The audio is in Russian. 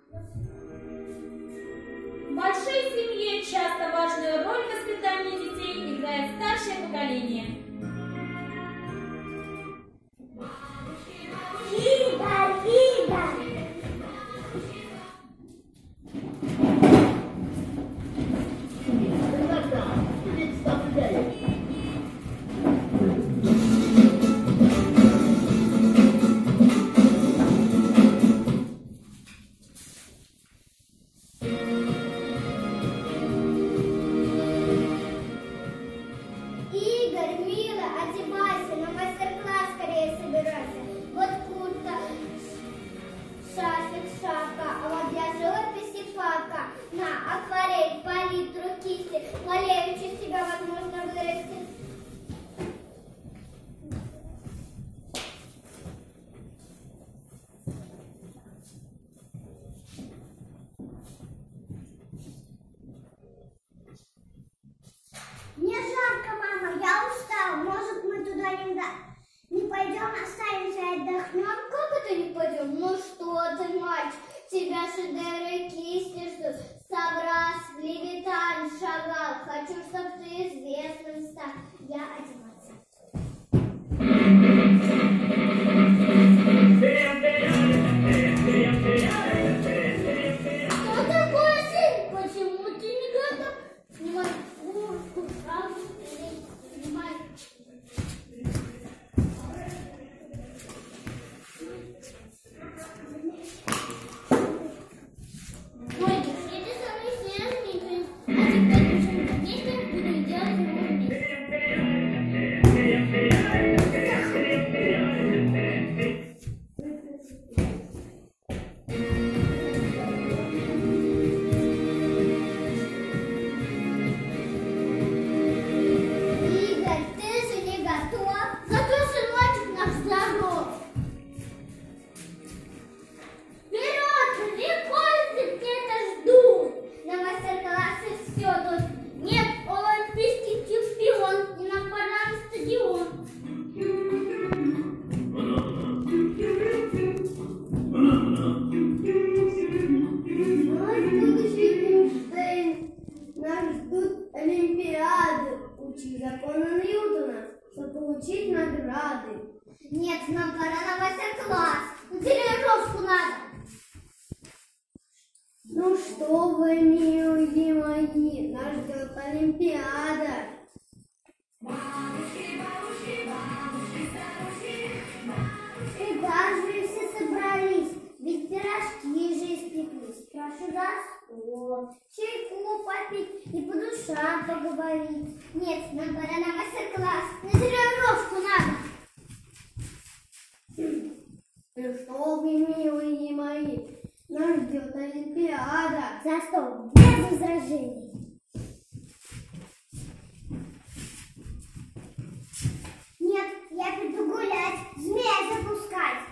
В большой семье часто важную роль в воспитании детей играет старшее поколение. Мне жарко, мама, я устал. Может, мы туда не пойдем, останемся и отдохнем? Как это не пойдем? Ну что ты, мальчик, тебя шедевры кисти ждут. Собрас, Левитан шагал. Хочу, чтоб ты известным стал. Я одеваться. Что такое, сын? Почему ты не готов? Снимай куртку, сразу снимай. Ноги, иди со мной снежненькой. А теперь почему-то вместе будем делать ноги. Игорь, ты же не готов? Зато сыночек наш здоров. Вперед, рекорды где-то ждут. На мастер-классы все тут. Нет, олимпийский чемпион. И нам пора на стадион. Наш будущий Эйнштейн. Нас ждут олимпиады. Учи законы Ньютона, чтобы получить награды. Нет, нам пора на мастер-класс. На тренировку надо. Ну что вы, милые мои, нас ждет олимпиада. Куда же все собрались? Ведь пирожки же испеклись. Прошу за стол, чайку попить и по душам поговорить. Нет, нам пора на мастер-класс. На тренировку надо. Ну что вы, милые мои, нас ждет олимпиада. За стол, без возражений. Нет, я приду гулять, змея запускать.